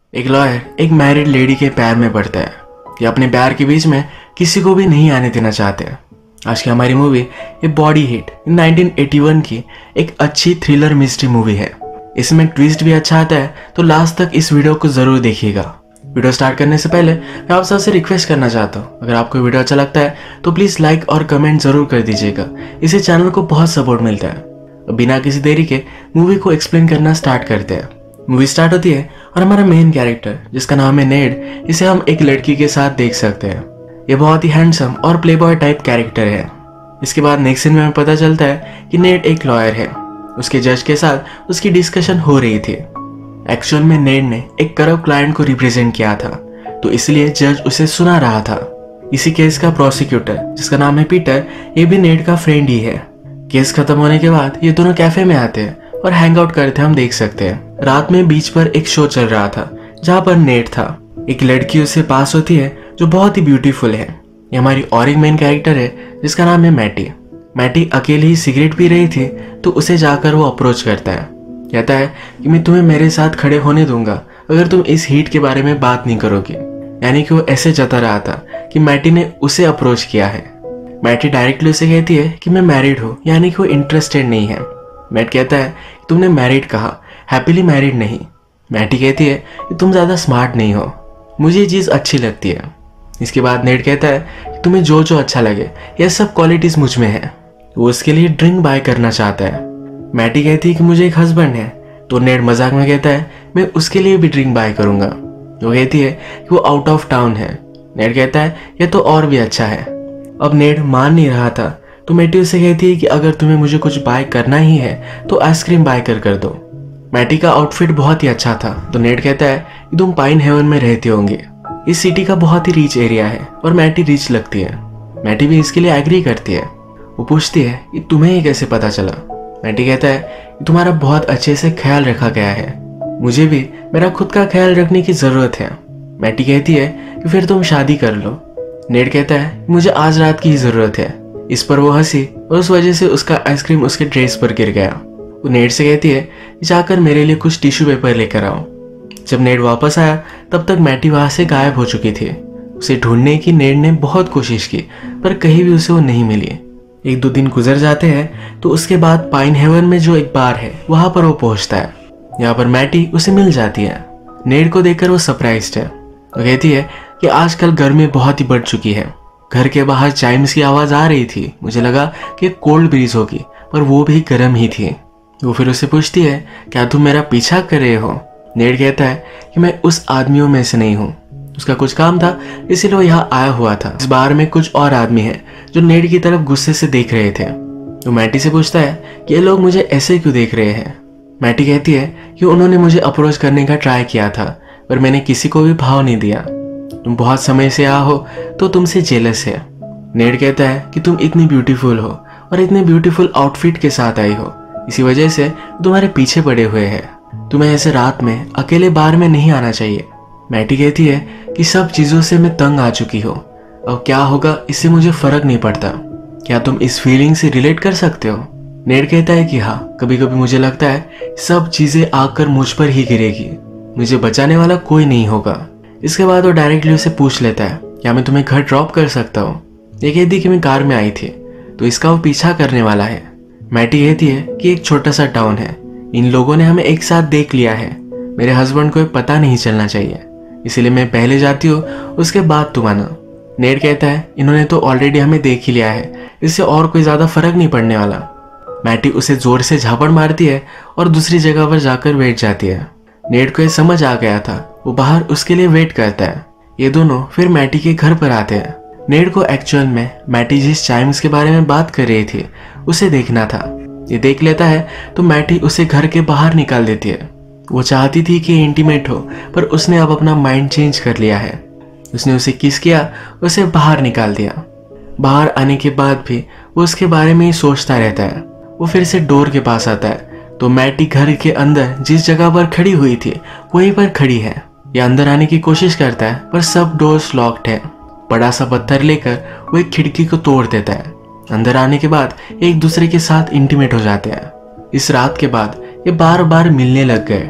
एक लॉयर एक married lady के पैर में पड़ता है। ये अपने प्यार के बीच में किसी को भी नहीं आने देना चाहते हैं। आज की हमारी मूवी ये बॉडी हिट 1981 की एक अच्छी थ्रिलर मिस्ट्री मूवी है। इसमें ट्विस्ट भी अच्छा आता है, तो लास्ट तक इस वीडियो को जरूर देखिएगा। वीडियो स्टार्ट करने से पहले मैं आप सबसे रिक्वेस्ट करना चाहता हूँ, अगर आपको वीडियो अच्छा लगता है तो प्लीज़ लाइक और कमेंट जरूर कर दीजिएगा। इससे चैनल को बहुत सपोर्ट मिलता है। बिना किसी देरी के मूवी को एक्सप्लेन करना स्टार्ट करते हैं। मूवी स्टार्ट होती है और हमारा मेन कैरेक्टर जिसका नाम है नेड, इसे हम एक लड़की के साथ देख सकते हैं। ये बहुत ही हैंडसम और प्लेबॉय टाइप कैरेक्टर है। इसके बाद नेक्स्ट सीन में हमें पता चलता है कि नेड एक लॉयर है। उसके जज के साथ उसकी डिस्कशन हो रही थी। एक्चुअल में नेड ने एक करप्ट क्लाइंट को रिप्रेजेंट किया था, तो इसलिए जज उसे सुना रहा था। इसी केस का प्रोसिक्यूटर जिसका नाम है पीटर, ये भी नेड का फ्रेंड ही है। केस खत्म होने के बाद ये दोनों कैफे में आते हैं और हैंग आउट करते हम देख सकते हैं। रात में बीच पर एक शो चल रहा था जहाँ पर नेड था। एक लड़की उससे पास होती है जो बहुत ही ब्यूटीफुल है। ये हमारी और एक मेन कैरेक्टर है जिसका नाम है मैटी। मैटी अकेली ही सिगरेट पी रही थी, तो उसे जाकर वो अप्रोच करता है। कहता है कि मैं तुम्हें मेरे साथ खड़े होने दूंगा अगर तुम इस हीट के बारे में बात नहीं करोगे। यानी कि वो ऐसे जता रहा था कि मैटी ने उसे अप्रोच किया है। मैटी डायरेक्टली उसे कहती है कि मैं मैरिड हूँ, यानी कि वो इंटरेस्टेड नहीं है। मैट कहता है तुमने मैरिड कहा, हैप्पीली मैरिड नहीं। मैटी कहती है कि तुम ज़्यादा स्मार्ट नहीं हो, मुझे ये चीज़ अच्छी लगती है। इसके बाद नेड कहता है कि तुम्हें जो जो अच्छा लगे यह सब क्वालिटीज़ मुझ में है। वो उसके लिए ड्रिंक बाय करना चाहता है। मैटी कहती है कि मुझे एक हस्बैंड है, तो नेड मजाक में कहता है मैं उसके लिए भी ड्रिंक बाय करूँगा। वो कहती है कि वो आउट ऑफ टाउन है। नेड कहता है यह तो और भी अच्छा है। अब नेड मान नहीं रहा था, तो मैटी उसे कहती है कि अगर तुम्हें मुझे कुछ बाय करना ही है तो आइसक्रीम बाय कर दो। मैटी का आउटफिट बहुत ही अच्छा था, तो नेड कहता है कि तुम पाइन हेवन में रहते होंगे। इस सिटी का बहुत ही रिच एरिया है और मैटी रिच लगती है। मैटी भी इसके लिए एग्री करती है। वो पूछती है कि तुम्हें ये कैसे पता चला। मैटी कहता है कि तुम्हारा बहुत अच्छे से ख्याल रखा गया है, मुझे भी मेरा खुद का ख्याल रखने की जरूरत है। मैटी कहती है कि फिर तुम शादी कर लो। नेड कहता है मुझे आज रात की ही जरूरत है। इस पर वो हंसी और उस वजह से उसका आइसक्रीम उसके ड्रेस पर गिर गया। वो नेड से कहती है जाकर मेरे लिए कुछ टिश्यू पेपर लेकर आओ। जब नेड वापस आया तब तक मैटी वहां से गायब हो चुकी थी। उसे ढूंढने की नेड ने बहुत कोशिश की, पर कहीं भी उसे वो नहीं मिली। एक दो दिन गुजर जाते हैं, तो उसके बाद पाइन हेवन में जो एक बार है वहां पर वो पहुंचता है। यहाँ पर मैटी उसे मिल जाती है। नेड को देखकर वो सरप्राइज्ड है। वो कहती है कि आजकल गर्मी बहुत ही बढ़ चुकी है। घर के बाहर चाइम्स की आवाज आ रही थी, मुझे लगा कि कोल्ड ब्रीज होगी, पर वो भी गर्म ही थी। वो फिर उससे पूछती है क्या तुम मेरा पीछा कर रहे हो। नेड कहता है कि मैं उस आदमियों में से नहीं हूँ, उसका कुछ काम था इसीलिए वो यहाँ आया हुआ था। इस बार में कुछ और आदमी है जो नेड की तरफ गुस्से से देख रहे थे। तो मैटी से पूछता है कि ये लोग मुझे ऐसे क्यों देख रहे हैं। मैटी कहती है कि उन्होंने मुझे अप्रोच करने का ट्राई किया था, पर मैंने किसी को भी भाव नहीं दिया। तुम बहुत समय से आया हो तो तुमसे जेलस है। नेड कहता है कि तुम इतनी ब्यूटीफुल हो और इतने ब्यूटीफुल आउटफिट के साथ आई हो, इसी वजह से तुम्हारे पीछे पड़े हुए हैं। तुम्हें ऐसे रात में अकेले बार में नहीं आना चाहिए। मैटी कहती है कि सब चीज़ों से मैं तंग आ चुकी हूँ, अब क्या होगा इससे मुझे फर्क नहीं पड़ता। क्या तुम इस फीलिंग से रिलेट कर सकते हो। नेड कहता है कि हाँ, कभी कभी मुझे लगता है सब चीज़ें आकर मुझ पर ही गिरेगी, मुझे बचाने वाला कोई नहीं होगा। इसके बाद वो डायरेक्टली उसे पूछ लेता है क्या मैं तुम्हें घर ड्रॉप कर सकता हूँ। ये कहती कि मैं कार में आई थी, तो इसका वो पीछा करने वाला है। मैटी कहती है कि एक छोटा सा टाउन है, इन लोगों ने हमें एक साथ देख लिया है, मेरे हस्बैंड को पता नहीं चलना चाहिए, इसलिए मैं पहले जाती हूँ, उसके बाद तुम आना। नेड कहता है इन्होंने तो ऑलरेडी हमें देख ही लिया है, इससे और कोई ज़्यादा फर्क नहीं पड़ने वाला। मैटी उसे जोर से झापड़ मारती है और दूसरी जगह पर जाकर बैठ जाती है। नेड को ये समझ आ गया था, वो बाहर उसके लिए वेट करता है। ये दोनों फिर मैटी के घर पर आते हैं। नेड को एक्चुअल में मैटी जिस चाइम्स के बारे में बात कर रही थी उसे देखना था। ये देख लेता है तो मैटी उसे घर के बाहर निकाल देती है। वो चाहती थी कि इंटीमेट हो, पर उसने अब अपना माइंड चेंज कर लिया है। उसने उसे किस किया, उसे बाहर निकाल दिया। बाहर आने के बाद भी वो उसके बारे में ही सोचता रहता है। वो फिर से डोर के पास आता है, तो मैटी घर के अंदर जिस जगह पर खड़ी हुई थी वहीं पर खड़ी है। ये अंदर आने की कोशिश करता है, पर सब डोर्स लॉक्ड है। बड़ा सा पत्थर लेकर वो एक खिड़की को तोड़ देता है। अंदर आने के बाद एक दूसरे के साथ इंटीमेट हो जाते हैं। इस रात के बाद ये बार बार मिलने लग गए।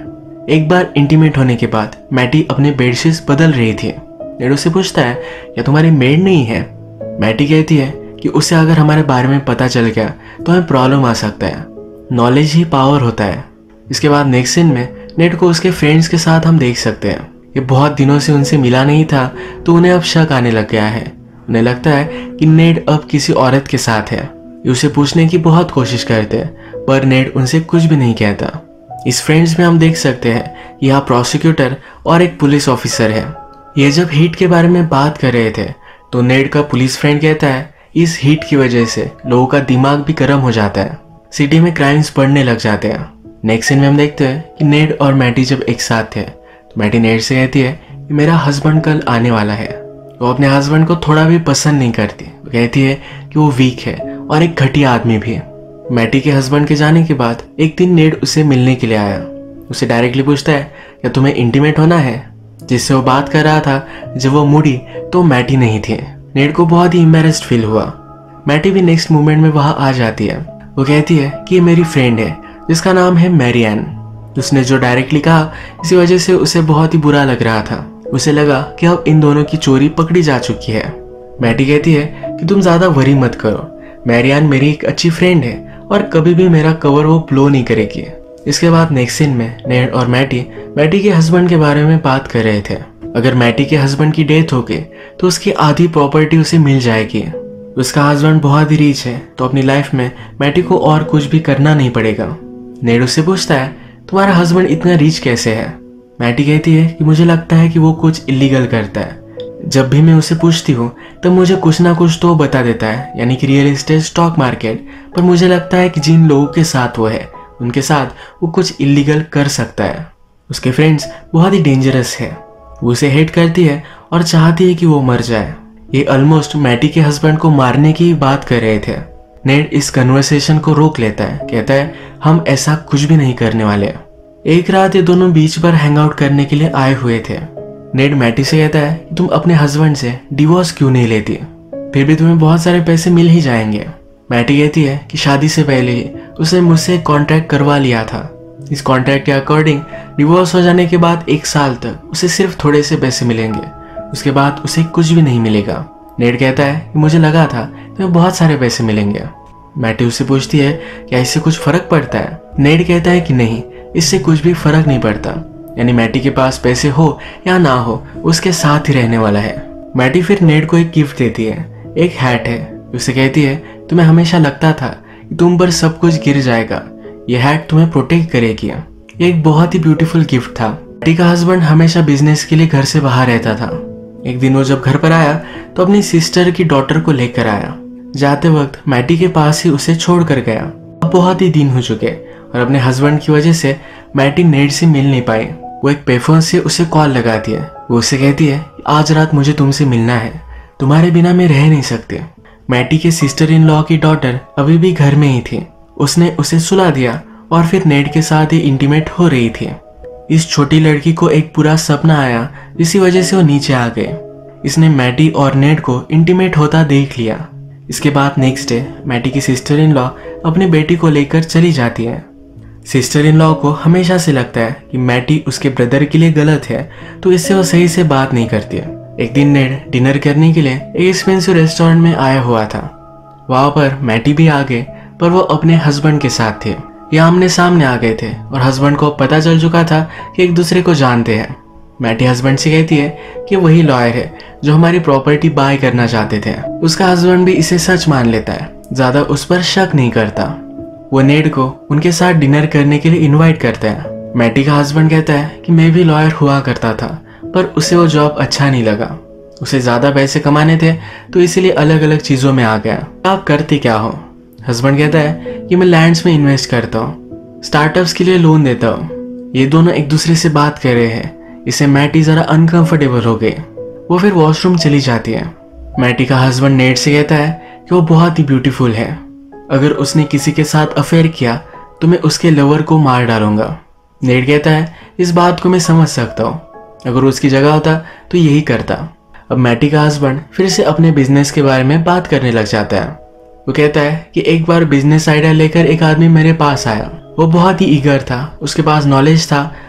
एक बार इंटीमेट होने के बाद मैटी अपने बेडशीट्स बदल रही थी। नेड उससे पूछता है क्या तुम्हारी मेड नहीं है? मैटी कहती है कि उसे अगर हमारे बारे में पता चल गया तो हमें प्रॉब्लम आ सकता है। नॉलेज ही पावर होता है। इसके बाद नेक्स्ट सीन में नेड को उसके फ्रेंड्स के साथ हम देख सकते हैं। ये बहुत दिनों से उनसे मिला नहीं था तो उन्हें अब शक आने लग गया है। उन्हें लगता है कि नेड अब किसी औरत के साथ है। ये उसे पूछने की बहुत कोशिश करते हैं पर नेड उनसे कुछ भी नहीं कहता। इस फ्रेंड्स में हम देख सकते हैं कि यहाँ प्रोसिक्यूटर और एक पुलिस ऑफिसर है। ये जब हीट के बारे में बात कर रहे थे तो नेड का पुलिस फ्रेंड कहता है इस हीट की वजह से लोगों का दिमाग भी गर्म हो जाता है, सिटी में क्राइम्स बढ़ने लग जाते हैं। नेक्स्ट सीन में हम देखते हैं कि नेड और मैटी जब एक साथ थे तो मैटी नेड से कहती है कि मेरा हस्बैंड कल आने वाला है। वो अपने हस्बैंड को थोड़ा भी पसंद नहीं करती। वो कहती है कि वो वीक है और एक घटिया आदमी भी। मैटी के हस्बैंड के जाने के बाद एक दिन नेड उसे मिलने के लिए आया। उसे डायरेक्टली पूछता है क्या तुम्हें इंटीमेट होना है? जिससे वो बात कर रहा था जब वो मुड़ी तो मैटी नहीं थी। नेड को बहुत ही एम्बैरेस्ड फील हुआ। मैटी भी नेक्स्ट मोमेंट में वहां आ जाती है। वो कहती है कि ये मेरी फ्रेंड है जिसका नाम है मैरियन। उसने जो डायरेक्टली कहा इसी वजह से उसे बहुत ही बुरा लग रहा था। उसे लगा कि अब इन दोनों की चोरी पकड़ी जा चुकी है। मैटी कहती है कि तुम ज्यादा वरी मत करो, मैरियन मेरी एक अच्छी फ्रेंड है और कभी भी मेरा कवर वो ब्लो नहीं करेगी। इसके बाद नेक्स्ट सीन में नेड और मैटी के हस्बैंड के बारे में बात कर रहे थे। अगर मैटी के हस्बैंड की डेथ हो गई तो उसकी आधी प्रॉपर्टी उसे मिल जाएगी। उसका हस्बैंड बहुत ही रिच है तो अपनी लाइफ में मैटी को और कुछ भी करना नहीं पड़ेगा। नेड उससे पूछता है तुम्हारा हस्बैंड इतना रिच कैसे है? मैटी कहती है कि मुझे लगता है कि वो कुछ इलीगल करता है। जब भी मैं उसे पूछती हूँ तब मुझे कुछ ना कुछ तो बता देता है, यानी कि रियल एस्टेट, स्टॉक मार्केट। पर मुझे लगता है कि जिन लोगों के साथ वो है उनके साथ वो कुछ इलीगल कर सकता है। उसके फ्रेंड्स बहुत ही डेंजरस है। वो उसे हेट करती है और चाहती है कि वो मर जाए। ये ऑलमोस्ट मैटी के हस्बैंड को मारने की बात कर रहे थे। नेड इस कन्वर्सेशन को रोक लेता है। कहता है हम ऐसा कुछ भी नहीं करने वाले। एक रात ये दोनों बीच पर हैंग आउट करने के लिए आए हुए थे। नेड मैटी से कहता है कि तुम अपने हस्बैंड से डिवोर्स क्यों नहीं लेती, फिर भी तुम्हें बहुत सारे पैसे मिल ही जाएंगे। मैटी कहती है कि शादी से पहले ही उसने मुझसे एक कॉन्ट्रैक्ट करवा लिया था। इस कॉन्ट्रैक्ट के अकॉर्डिंग डिवोर्स हो जाने के बाद 1 साल तक उसे सिर्फ थोड़े से पैसे मिलेंगे, उसके बाद उसे कुछ भी नहीं मिलेगा। नेड कहता है कि मुझे लगा था तुम्हें बहुत सारे पैसे मिलेंगे। मैटी उससे पूछती है क्या इससे कुछ फर्क पड़ता है? नेड कहता है कि नहीं, इससे कुछ भी फर्क नहीं पड़ता, यानी मैटी के पास पैसे हो या ना हो उसके साथ ही रहने वाला है। मैटी फिर नेड को एक गिफ्ट देती है, एक हैट है। उसे कहती है तुम्हें हमेशा लगता था कि तुम पर सब कुछ गिर जाएगा, यह हैट तुम्हें प्रोटेक्ट करेगी। ये एक बहुत ही ब्यूटीफुल गिफ्ट था। मैटी का हस्बैंड हमेशा बिजनेस के लिए घर से बाहर रहता था। एक दिन वो जब घर पर आया तो अपनी सिस्टर की डॉटर को लेकर आया। जाते वक्त मैटी के पास ही उसे छोड़ कर गया। अब बहुत ही दिन हो चुके और अपने हस्बैंड की वजह से मैटी नेड से मिल नहीं पाई। वो एक पेफोन से उसे कॉल लगाती है। वो उसे कहती है आज रात मुझे तुमसे मिलना है, तुम्हारे बिना मैं रह नहीं सकती। मैटी के सिस्टर इन लॉ की डॉटर अभी भी घर में ही थी। उसने उसे सुला दिया और फिर नेड के साथ ही इंटीमेट हो रही थी। इस छोटी लड़की को एक पूरा सपना आया जिसकी वजह से वो नीचे आ गए। इसने मैटी और नेड को इंटीमेट होता देख लिया। इसके बाद नेक्स्ट डे मैटी की सिस्टर इन लॉ अपनी बेटी को लेकर चली जाती है। सिस्टर इन लॉ को हमेशा से लगता है कि मैटी उसके ब्रदर के लिए गलत है तो इससे वो सही से बात नहीं करती है। एक दिन नेड डिनर करने के लिए एक एक्सपेंसिव रेस्टोरेंट में आया हुआ था। वहां पर मैटी भी आ गए पर वो अपने हस्बैंड के साथ थे। ये आमने सामने आ गए थे और हस्बैंड को पता चल चुका था कि एक दूसरे को जानते हैं। मैटी हस्बैंड से कहती है कि वही लॉयर है जो हमारी प्रॉपर्टी बाय करना चाहते थे। उसका हस्बैंड भी इसे सच मान लेता है, ज्यादा उस पर शक नहीं करता। वो नेड को उनके साथ डिनर करने के लिए इनवाइट करता है। मैटी का हस्बैंड कहता है कि मैं भी लॉयर हुआ करता था पर उसे वो जॉब अच्छा नहीं लगा। उसे ज्यादा पैसे कमाने थे तो इसीलिए अलग अलग चीजों में आ गया। आप करते क्या हो? हस्बैंड कहता है कि मैं लैंड्स में इन्वेस्ट करता हूँ, स्टार्टअप्स के लिए लोन देता हूँ। ये दोनों एक दूसरे से बात कर रहे हैं। इससे मैटी जरा अनकंफर्टेबल हो गई। वो फिर वॉशरूम चली जाती है। मैटी का हस्बैंड नेड से कहता है कि वो बहुत ही ब्यूटीफुल है, अगर उसने किसी के साथ अफेयर किया तो मैं उसके लवर को मार डालूंगा। नेड कहता है इस बात को मैं समझ सकता हूँ, अगर उसकी जगह होता तो यही करता। अब मैटी का हस्बैंड फिर से अपने बिजनेस के बारे में बात करने लग जाता है। वो कहता है कि एक बार बिजनेस आइडिया लेकर एक आदमी मेरे पास आया। वो बहुत ही ईगर था, उसके पास नॉलेज था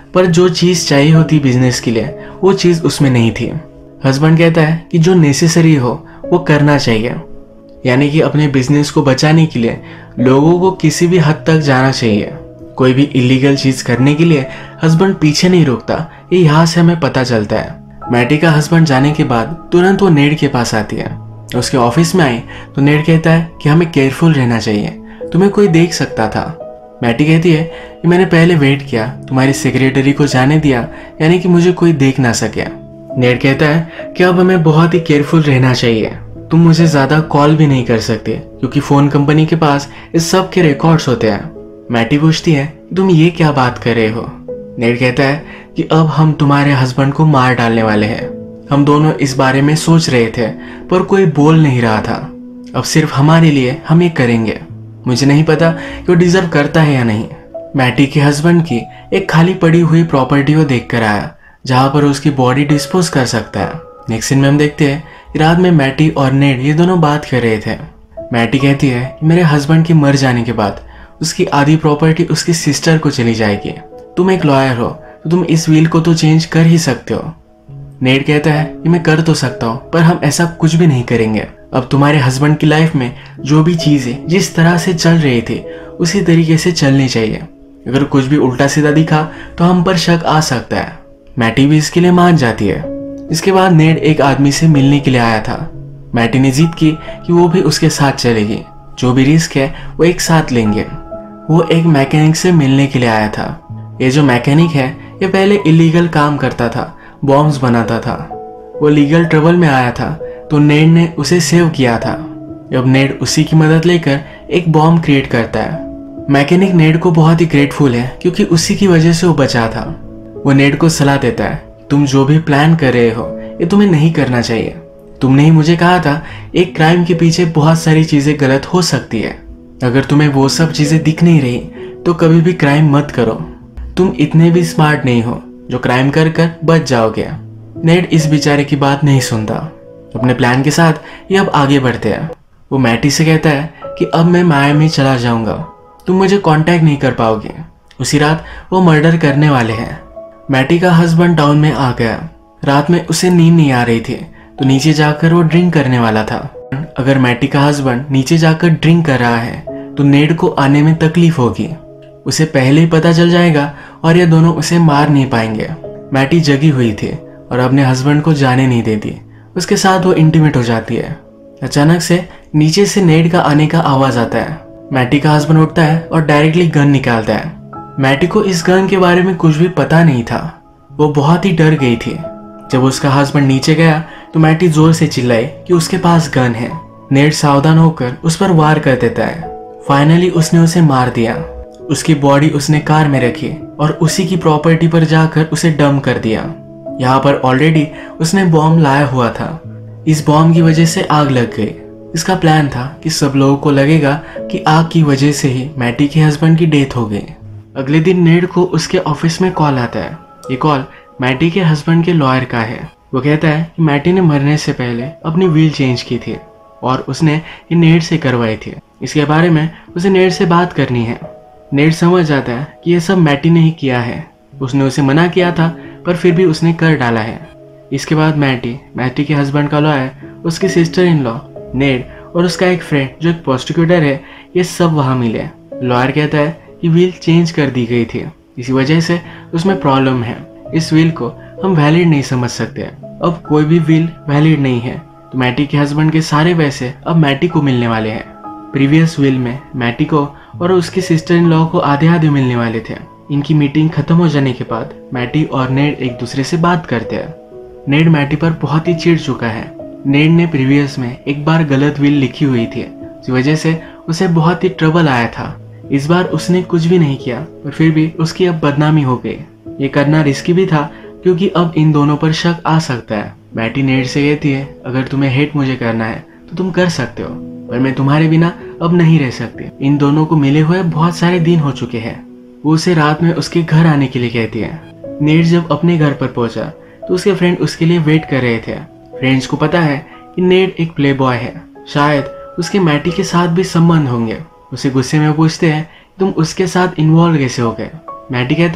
पर जो चीज़ चाहिए होती बिजनेस के लिए वो चीज़ उसमें नहीं थी। हस्बैंड कहता है कि जो नेसेसरी हो वो करना चाहिए, यानी कि अपने बिजनेस को बचाने के लिए लोगों को किसी भी हद तक जाना चाहिए। कोई भी इलीगल चीज़ करने के लिए हस्बैंड पीछे नहीं रुकता, ये यहाँ से हमें पता चलता है। मैटी का हस्बैंड जाने के बाद तुरंत वो नेड के पास आती है। उसके ऑफिस में आई तो नेड कहता है कि हमें केयरफुल रहना चाहिए, तुम्हें कोई देख सकता था। मैटी कहती है कि मैंने पहले वेट किया, तुम्हारी सेक्रेटरी को जाने दिया, यानी कि मुझे कोई देख ना सके। नेड कहता है कि अब हमें बहुत ही केयरफुल रहना चाहिए, तुम मुझे ज़्यादा कॉल भी नहीं कर सकते क्योंकि फ़ोन कंपनी के पास इस सब के रिकॉर्ड्स होते हैं। मैटी पूछती है तुम ये क्या बात कर रहे हो। नेड कहता है कि अब हम तुम्हारे हस्बैंड को मार डालने वाले हैं। हम दोनों इस बारे में सोच रहे थे पर कोई बोल नहीं रहा था। अब सिर्फ हमारे लिए हम ये करेंगे। मुझे नहीं पता कि वो डिजर्व करता है या नहीं। मैटी के हस्बैंड की एक खाली पड़ी हुई प्रॉपर्टी को देख कर आया जहाँ पर उसकी बॉडी डिस्पोज कर सकता है। नेक्स्ट सीन में हम देखते हैं रात में मैटी और नेड ये दोनों बात कर रहे थे। मैटी कहती है कि मेरे हस्बैंड के मर जाने के बाद उसकी आधी प्रॉपर्टी उसकी सिस्टर को चली जाएगी। तुम एक लॉयर हो तो तुम इस विल को तो चेंज कर ही सकते हो। नेड कहता है कि मैं कर तो सकता हूँ पर हम ऐसा कुछ भी नहीं करेंगे। अब तुम्हारे हस्बैंड की लाइफ में जो भी चीजें जिस तरह से चल रही थी उसी तरीके से चलनी चाहिए। अगर कुछ भी उल्टा सीधा दिखा तो हम पर शक आ सकता है। मैटी भी इसके लिए मान जाती है। इसके बाद नेड एक आदमी से मिलने के लिए आया था। मैटी ने जिद की कि वो भी उसके साथ चलेगी, जो भी रिस्क है वो एक साथ लेंगे। वो एक मैकेनिक से मिलने के लिए आया था। ये जो मैकेनिक है ये पहले इलीगल काम करता था, बॉम्ब्स बनाता था। वो लीगल ट्रबल में आया था तो नेड ने उसे सेव किया था। अब नेड उसी की मदद लेकर एक बॉम्ब क्रिएट करता है। मैकेनिक नेड को बहुत ही ग्रेटफुल है क्योंकि उसी की वजह से वो बचा था। वो नेड को सलाह देता है तुम जो भी प्लान कर रहे हो ये तुम्हें नहीं करना चाहिए। तुमने ही मुझे कहा था एक क्राइम के पीछे बहुत सारी चीजें गलत हो सकती है। अगर तुम्हें वो सब चीजें दिख नहीं रही तो कभी भी क्राइम मत करो। तुम इतने भी स्मार्ट नहीं हो जो क्राइम कर कर बच जाओगे। नेड इस बेचारे की बात नहीं सुनता। अपने प्लान के साथ ये अब आगे बढ़ते हैं। वो मैटी से कहता है कि अब मैं मायामी चला जाऊंगा, तुम मुझे कांटेक्ट नहीं कर पाओगे। उसी रात वो मर्डर करने वाले हैं। मैटी का हस्बैंड टाउन में आ गया। रात में उसे नींद नहीं आ रही थी तो नीचे जाकर वो ड्रिंक करने वाला था। अगर मैटी का हस्बैंड नीचे जाकर ड्रिंक कर रहा है तो नेड को आने में तकलीफ होगी। उसे पहले ही पता चल जाएगा और ये दोनों उसे मार नहीं पाएंगे। मैटी जगी हुई थी और अपने हस्बैंड को जाने नहीं देती। उसके साथ वो इंटीमेट हो जाती है। अचानक से नीचे से नेड का आने का आवाज आता है। मैटी का हस्बैंड उठता है और डायरेक्टली गन निकालता है। मैटी को इस गन के बारे में कुछ भी पता नहीं था। वो बहुत ही डर गई थी। जब उसका हस्बैंड नीचे गया तो मैटी जोर से चिल्लाई कि उसके पास गन है। नेड सावधान होकर उस पर वार कर देता है। फाइनली उसने उसे मार दिया। उसकी बॉडी उसने कार में रखी और उसी की प्रॉपर्टी पर जाकर उसे डंप कर दिया। यहाँ पर ऑलरेडी उसने बॉम्ब लाया हुआ था। इस बॉम्ब की वजह से आग लग गई। इसका प्लान था कि सब लोगों को लगेगा कि आग की वजह से ही मैटी के हस्बैंड की डेथ हो गई। अगले दिन नेड को उसके ऑफिस में कॉल आता है। ये कॉल मैटी के हस्बैंड के लॉयर का है। वो कहता है कि मैटी ने मरने से पहले अपनी विल चेंज की थी और उसने ये नेड से करवाई थी। इसके बारे में उसे नेड से बात करनी है। नेड समझ जाता है कि ये सब मैटी ने ही किया है। उसने उसे मना किया था पर फिर भी उसने कर डाला है। इसके बाद मैटी के हस्बैंड का लॉयर, उसकी सिस्टर इन लॉ, नेड और उसका एक फ्रेंड जो एक प्रोसिक्यूटर है, ये सब वहाँ मिले। लॉयर कहता है कि विल चेंज कर दी गई थी, इसी वजह से उसमें प्रॉब्लम है। इस विल को हम वैलिड नहीं समझ सकते। अब कोई भी विल वैलिड नहीं है तो मैटी के हस्बैंड के सारे पैसे अब मैटी को मिलने वाले हैं। प्रीवियस विल में मैटी को और उसकी सिस्टर इन लॉ को आधे आधे मिलने वाले थे। इनकी मीटिंग खत्म हो जाने के बाद मैटी और नेड एक दूसरे से बात करते हैं। नेड मैटी पर बहुत ही चिढ़ चुका है। नेड ने प्रीवियस में एक बार गलत विल लिखी हुई थी, इस वजह से उसे बहुत ही ट्रबल आया था। इस बार उसने कुछ भी नहीं किया पर फिर भी उसकी अब बदनामी हो गई। ये करना रिस्की भी था क्योंकि अब इन दोनों पर शक आ सकता है। मैटी नेड से कहती है अगर तुम्हें हेट मुझे करना है तो तुम कर सकते हो पर मैं तुम्हारे बिना अब नहीं रह सकती। इन दोनों को मिले हुए बहुत सारे दिन हो चुके हैं। वो उसे रात में उसके घर आने के लिए कहती है। नेड जब अपने घर पर पहुंचा तो उसके फ्रेंड उसके लिए वेट कर रहे थे। फ्रेंड्स को पता है कि नेड एक प्ले बॉय है, शायद उसके मैटी के साथ भी संबंध होंगे। उसे गुस्से में पूछते हैं तुम उसके साथ इन्वॉल्व कैसे हो गए। मैटी कहता है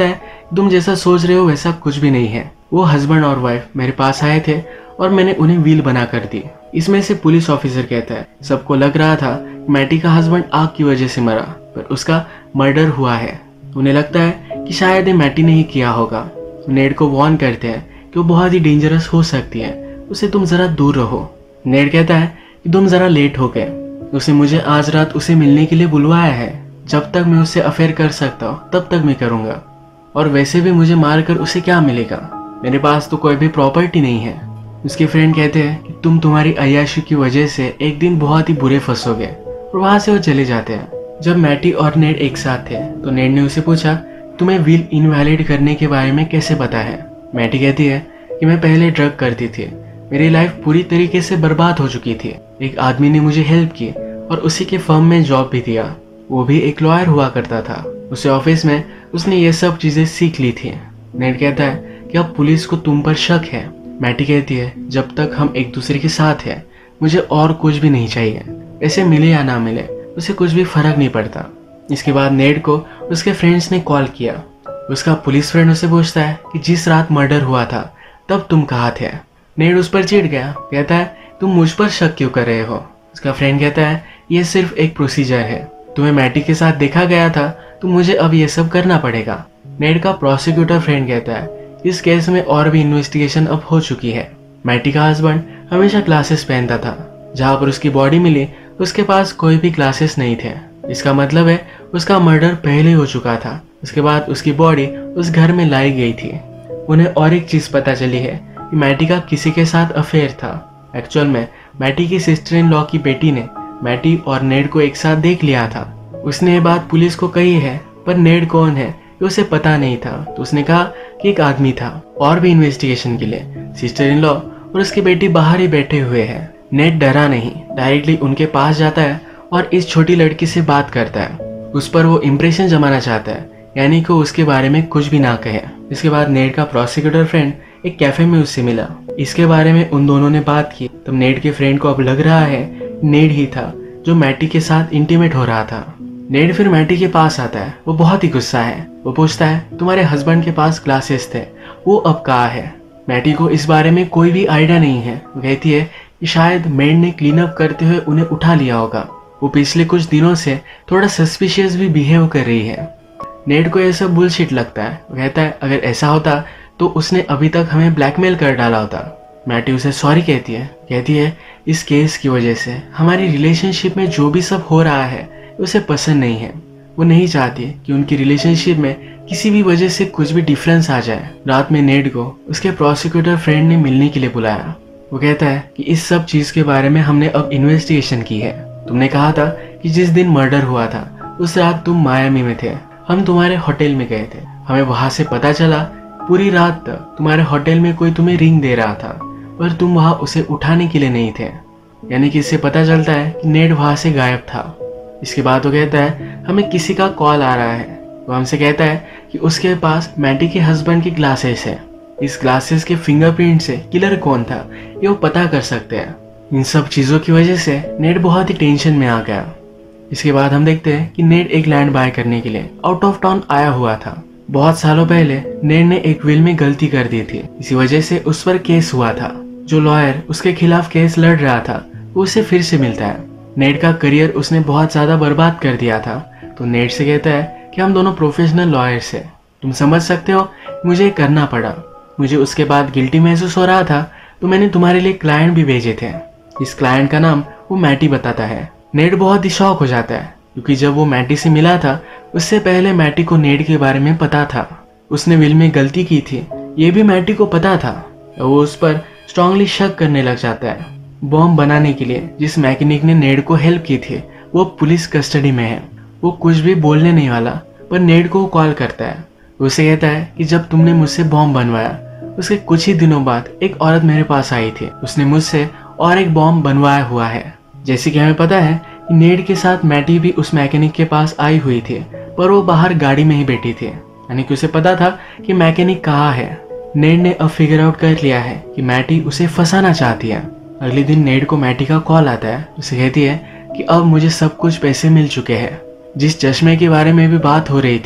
तुम जैसा सोच रहे हो वैसा कुछ भी नहीं है। वो हस्बैंड और वाइफ मेरे पास आए थे और मैंने उन्हें व्हील बना कर दी। इसमें से पुलिस ऑफिसर कहता है, सबको लग रहा था मैटी का हस्बैंड आग की वजह से मरा, पर उसका मर्डर हुआ है। उन्हें लगता है कि शायद ये मैटी ने ही किया होगा। नेड को वार्न करते हैं कि वो बहुत ही डेंजरस हो सकती है, उसे तुम जरा दूर रहो। नेड कहता है कि तुम जरा लेट हो गए, उसने मुझे आज रात उसे मिलने के लिए बुलवाया है। जब तक मैं उससे अफेयर कर सकता हूँ तब तक मैं करूँगा, और वैसे भी मुझे मारकर उसे क्या मिलेगा, मेरे पास तो कोई भी प्रॉपर्टी नहीं है। उसके फ्रेंड कहते हैं कि तुम तुम्हारी अय्याशी की वजह से एक दिन बहुत ही बुरे फंसोगे, और वहां से वो चले जाते हैं। जब मैटी और नेड एक साथ थे तो नेड ने उसे पूछा, तुम्हें व्हील इनवैलिड करने के बारे में कैसे पता है। मैटी कहती है कि मैं पहले ड्रग करती थी, मेरी लाइफ पूरी तरीके से बर्बाद हो चुकी थी। एक आदमी ने मुझे हेल्प की और उसी के फर्म में जॉब भी दिया, वो भी एक लॉयर हुआ करता था। उसे ऑफिस में उसने ये सब चीजें सीख ली थी। नेड कहता है कि अब पुलिस को तुम पर शक है। मैटी कहती है, जब तक हम एक दूसरे के साथ हैं मुझे और कुछ भी नहीं चाहिए, ऐसे मिले या ना मिले उसे कुछ भी फर्क नहीं पड़ता। इसके बाद नेड को उसके फ्रेंड्स ने कॉल किया। उसका पुलिस फ्रेंड उसे पूछता है कि जिस रात मर्डर हुआ था तब तुम कहाँ थे। नेड उस पर चिढ़ गया, कहता है तुम मुझ पर शक क्यों कर रहे हो। उसका फ्रेंड कहता है ये सिर्फ एक प्रोसीजर है, तुम्हें मैटी के साथ देखा गया था तो मुझे अब ये सब करना पड़ेगा। नेड का प्रोसिक्यूटर फ्रेंड कहता है इस केस में और भी इन्वेस्टिगेशन अब हो चुकी है। मैटी का हस्बैंड हमेशा ग्लासेस पहनता था, जहाँ पर उसकी बॉडी मिली उसके पास कोई भी ग्लासेस नहीं थे। इसका मतलब है उसका मर्डर पहले हो चुका था। उसके बाद उसकी बॉडी उस घर में लाई गई थी। उन्हें और एक चीज पता चली है कि मैटी का किसी के साथ अफेयर था। एक्चुअल में मैटी की सिस्टर इन लॉ की बेटी ने मैटी और नेड को एक साथ देख लिया था। उसने ये बात पुलिस को कही है, पर नेड कौन है ये उसे पता नहीं था। तो उसने कहा कि एक आदमी था। और भी इन्वेस्टिगेशन के लिए सिस्टर इन लॉ और उसकी बेटी बाहर ही बैठे हुए हैं। नेड डरा नहीं, डायरेक्टली उनके पास जाता है और इस छोटी लड़की से बात करता है। उस पर वो इम्प्रेशन जमाना चाहता है, यानी कि उसके बारे में कुछ भी ना कहे। इसके बाद नेड का प्रोसिक्यूटर फ्रेंड एक कैफे में उससे मिला। इसके बारे में उन दोनों ने बात की। तब नेड के फ्रेंड को अब लग रहा है नेड ही था जो मैटी के साथ इंटीमेट हो रहा था। नेड फिर मैटी के पास आता है। वो बहुत ही गुस्सा है। वो पूछता है तुम्हारे हस्बैंड के पास ग्लासेस थे, वो अब कहाँ है। मैटी को इस बारे में कोई भी आइडिया नहीं है। वो कहती है कि शायद मेड ने क्लीन अप करते हुए उन्हें उठा लिया होगा। वो पिछले कुछ दिनों से थोड़ा सस्पिशियस भी बिहेव कर रही है। नेड को यह सब बुलशिट लगता है। वो कहता है अगर ऐसा होता तो उसने अभी तक हमें ब्लैकमेल कर डाला होता। मैटी उसे सॉरी कहती है इस केस की वजह से हमारी रिलेशनशिप में जो भी सब हो रहा है उसे पसंद नहीं है। वो नहीं चाहती कि उनकी रिलेशनशिप में किसी भी वजह से कुछ भी डिफरेंस आ जाए। रात में नेड को उसके प्रोसिक्यूटर फ्रेंड ने मिलने के लिए बुलाया। वो कहता है कि इस सब चीज के बारे में हमने अब इन्वेस्टिगेशन की है। तुमने कहा था कि जिस दिन मर्डर हुआ था उस रात तुम मायामी में थे, हम तुम्हारे होटल में गए थे। हमें वहां से पता चला पूरी रात तक तुम्हारे होटल में कोई तुम्हें रिंग दे रहा था, पर तुम वहां उसे उठाने के लिए नहीं थे। यानी कि इससे पता चलता है कि नेड वहां से गायब था। इसके बाद वो कहता है हमें किसी का कॉल आ रहा है। वो हमसे कहता है कि उसके पास मैटी के हस्बैंड की ग्लासेस है। इस ग्लासेस के फिंगरप्रिंट से किलर कौन था ये वो पता कर सकते हैं। इन सब चीजों की वजह से नेड बहुत ही टेंशन में आ गया। इसके बाद हम देखते हैं कि नेड एक लैंड बाय करने के लिए आउट ऑफ टाउन आया हुआ था। बहुत सालों पहले नेड ने एक विल में गलती कर दी थी, इसी वजह से उस पर केस हुआ था। जो लॉयर उसके खिलाफ केस लड़ रहा था वो उसे फिर से मिलता है। नेड का करियर उसने बहुत ज्यादा बर्बाद कर दिया था। तो नेड से कहता है कि हम दोनों प्रोफेशनल लॉयर्स हैं, तुम समझ सकते हो मुझे करना पड़ा। मुझे उसके बाद गिल्टी महसूस हो रहा था तो मैंने तुम्हारे लिए क्लाइंट भी भेजे थे। इस क्लाइंट का नाम वो मैटी बताता है। नेड बहुत ही शॉक हो जाता है क्योंकि जब वो मैटी से मिला था उससे पहले मैटी को नेड के बारे में पता था। उसने विल में गलती की थी ये भी मैटी को पता था। वो उस पर स्ट्रांगली शक करने लग जाता है। बॉम्ब बनाने के लिए जिस मैकेनिक ने नेड को हेल्प की थी वो पुलिस कस्टडी में है। वो कुछ भी बोलने नहीं वाला, पर नेड को कॉल करता है। उसे कहता है कि जब तुमने मुझसे बॉम्ब बनवाया उसके कुछ ही दिनों बाद एक औरत मेरे पास आई थी, उसने मुझसे और एक बॉम्ब बनवाया हुआ है। जैसे कि हमें पता है कि नेड के साथ मैटी भी उस मैकेनिक के पास आई हुई थी, पर वो बाहर गाड़ी में ही बैठी थी, यानी कि उसे पता था कि मैकेनिक कहाँ है। नेड ने अब फिगर आउट कर लिया है कि मैटी उसे फंसाना चाहती है। अगले दिन नेड को मैटी का कॉल आता है। उसे कहती है कि अब मुझे सब कुछ पैसे मिल चुके हैं। जिस चश्मे के बारे में भी बात हो रही थी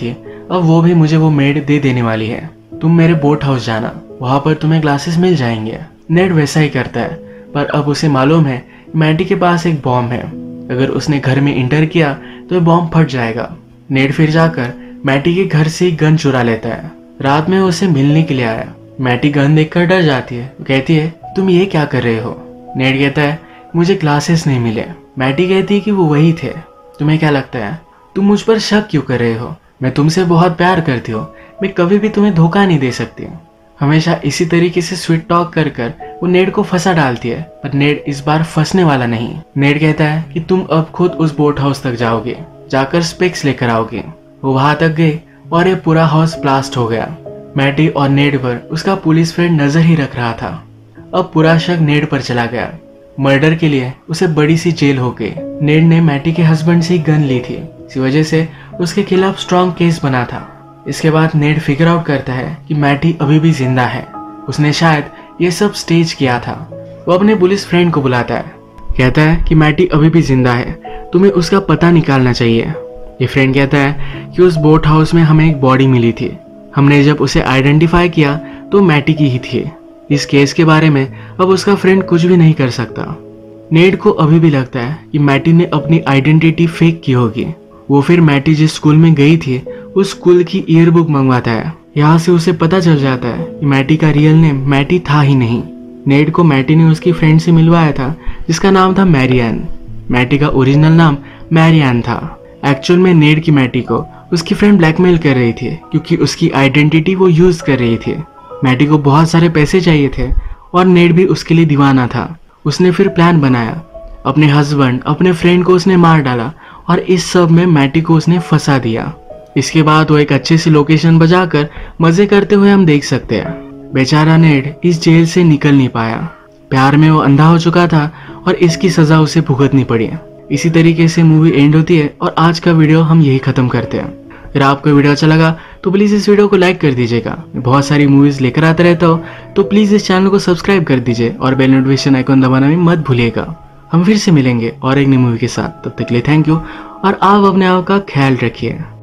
अब वो भी मुझे वो मेड दे देने वाली है। तुम मेरे बोट हाउस जाना, वहां पर तुम्हें ग्लासेस मिल जाएंगे। नेड वैसा ही करता है, पर अब उसे मालूम है मैटी के पास एक बॉम्ब है। अगर उसने घर में इंटर किया तो बॉम्ब फट जाएगा। नेड फिर जाकर मैटी के घर से गन चुरा लेता है। रात में उसे मिलने के लिए आया। मैटी गन देखकर डर जाती है। वो कहती है, तुम ये क्या कर रहे हो? नेड कहता है, मुझे ग्लासेस नहीं मिले। मैटी कहती है कि वो वही थे। तुम्हें क्या लगता है, तुम मुझ पर शक क्यों कर रहे हो? मैं तुमसे बहुत प्यार करती हूँ, मैं कभी भी तुम्हें धोखा नहीं दे सकती। हमेशा इसी तरीके से स्वीट टॉक कर कर वो नेड को फंसा डालती है, पर नेड इस बार फंसने वाला नहीं। नेड कहता है कि तुम अब खुद उस बोट हाउस तक जाओगे, जाकर स्पेक्स लेकर आओगे। वो वहां तक गए और ये पूरा हाउस ब्लास्ट हो गया। मैटी और नेड पर उसका पुलिस फ्रेंड नजर ही रख रहा था। अब पूरा शक नेड पर चला गया। मर्डर के लिए उसे बड़ी सी जेल हो गई। नेड ने मैटी के हस्बैंड से गन ली थी, इसी वजह से उसके खिलाफ स्ट्रॉन्ग केस बना था। इसके बाद नेड फिगर आउट करता है कि मैटी अभी भी जिंदा है। उसने शायद ये सब स्टेज किया था। वो अपने पुलिस फ्रेंड को बुलाता है, कहता है कि मैटी अभी भी जिंदा है, तुम्हें उसका पता निकालना चाहिए। ये फ्रेंड कहता है कि उस बोट हाउस में हमें एक बॉडी मिली थी, हमने जब उसे आइडेंटिफाई किया तो मैटी की ही थी। इस केस के बारे में अब उसका फ्रेंड कुछ भी नहीं कर सकता। नेड को अभी भी लगता है कि मैटी ने अपनी आइडेंटिटी फेक की होगी। वो फिर मैटी जिस स्कूल में गई थी उस स्कूल की ईयरबुक मंगवाता है। यहाँ से उसे पता चल जाता है कि मैटी का रियल नेम मैटी था ही नहीं। नेड को मैटी ने उसकी फ्रेंड से मिलवाया था जिसका नाम था मैरियन। मैटी का ओरिजिनल नाम मैरियन था। एक्चुअल में नेड की मैटी को उसकी फ्रेंड ब्लैकमेल कर रही थी क्योंकि उसकी आइडेंटिटी वो यूज कर रही थी। मैटी को बहुत सारे पैसे चाहिए थे और नेड भी उसके लिए दीवाना था। उसने फिर प्लान बनाया, अपने हस्बैंड अपने फ्रेंड को उसने मार डाला और इस सब में मैटी को उसने फंसा दिया। इसके बाद वो एक अच्छी सी लोकेशन बजाकर मजे करते हुए हम देख सकते हैं। बेचारा नेड इस जेल से निकल नहीं पाया। प्यार में वो अंधा हो चुका था और इसकी सजा उसे भुगतनी पड़ी। इसी तरीके से मूवी एंड होती है और आज का वीडियो हम यही खत्म करते हैं। अगर आपको वीडियो अच्छा लगा तो प्लीज़ इस वीडियो को लाइक कर दीजिएगा। मैं बहुत सारी मूवीज़ लेकर आता रहता हूँ, तो प्लीज़ इस चैनल को सब्सक्राइब कर दीजिए और बेल नोटिफिकेशन आइकन दबाना भी मत भूलिएगा। हम फिर से मिलेंगे और एक नई मूवी के साथ। तब तक के लिए थैंक यू और आप अपने आप का ख्याल रखिए।